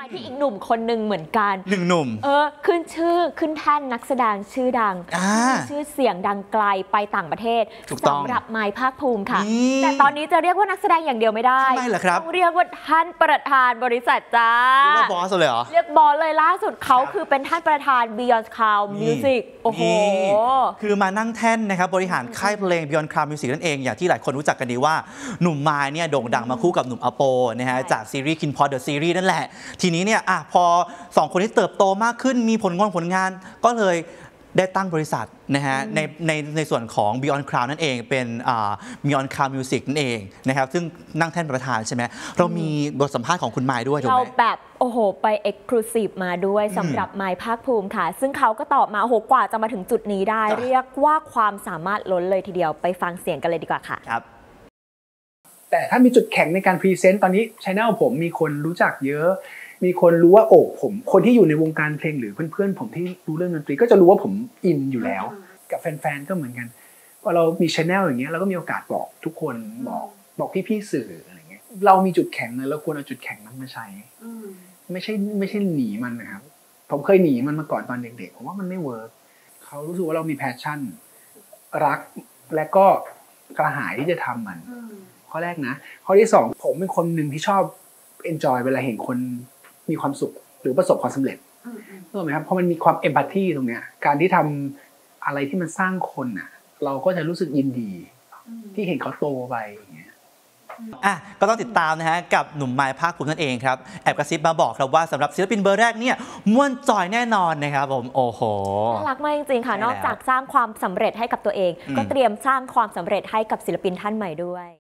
มาที่อีกหนุ่มคนหนึ่งเหมือนกันหนึ่งหนุ่มขึ้นแท่นนักแสดงชื่อดังชื่อเสียงดังไกลไปต่างประเทศสำหรับไมค์ภาคภูมิค่ะแต่ตอนนี้จะเรียกว่านักแสดงอย่างเดียวไม่ได้ต้องเรียกว่าท่านประธานบริษัทจ้าเรียกว่าบอสเลยเหรอเรียกบอสเลยล่าสุดเขาคือเป็นท่านประธาน Beyond Cloud Music โอ้โหคือมานั่งแท่นนะครับบริหารค่ายเพลง Beyond Cloud Music นั่นเองอย่างที่หลายคนรู้จักกันดีว่าหนุ่มไมค์เนี่ยโด่งดังมาคู่กับหนุ่มอโปนะฮะจากซีรีส์ KIN POT The Series นั่นแหละทีนี้เนี่ยพอ2คนที่เติบโตมากขึ้นมีผลงานก็เลยได้ตั้งบริษัทนะฮะในส่วนของ Beyond Cloud นั่นเองเป็นBeyond Cloud Music นั่นเองนะครับซึ่งนั่งแท่นประธานใช่ไหมเรามีบทสัมภาษณ์ของคุณไมค์ด้วยถูกไหมเราแบบโอ้โหไป Exclusive มาด้วยสำหรับไมค์ภาคภูมิค่ะซึ่งเขาก็ตอบมาโอ้โหกว่าจะมาถึงจุดนี้ได้เรียกว่าความสามารถล้นเลยทีเดียวไปฟังเสียงกันเลยดีกว่าค่ะครับแต่ถ้ามีจุดแข็งในการพรีเซนต์ตอนนี้ช่องผมมีคนรู้จักเยอะมีคนรู้ว่าผมคนที่อยู่ในวงการเพลงหรือเพื่อนๆผมที่รู้เรื่องดนตรีก็จะรู้ว่าผมอินอยู่แล้วกับแฟนๆก็เหมือนกันพอเรามีช่องอย่างเงี้ยเราก็มีโอกาสบอกทุกคนบอกพี่ๆสื่ออะไรเงี้ยเรามีจุดแข็งเลยเราควรเอาจุดแข็งนั้นมาใช้ไม่ใช่หนีมันนะครับผมเคยหนีมันมาก่อนตอนเด็กๆผมว่ามันไม่เวิร์กเขารู้สึกว่าเรามีแพชชั่นรักและก็กระหายที่จะทำมันข้อแรกนะข้อที่สองผมเป็นคนหนึ่งที่ชอบเอนจอยเวลาเห็นคนมีความสุขหรือประสบความสำเร็จรู้ไหมครับเพราะมันมีความเอมพัตตีตรงเนี้ยการที่ทำอะไรที่มันสร้างคนอ่ะเราก็จะรู้สึกยินดีที่เห็นเขาโตไปอย่างเงี้ยก็ต้องติดตามนะฮะกับหนุ่มไมค์ภาคภูมินั่นเองครับแอบกระซิบมาบอกครับว่าสำหรับศิลปินเบอร์แรกเนี่ยม่วนจอยแน่นอนนะครับผมโอ้โหน่ารักมากจริงๆค่ะนอกจากสร้างความสำเร็จให้กับตัวเองก็เตรียมสร้างความสำเร็จให้กับศิลปินท่านใหม่ด้วย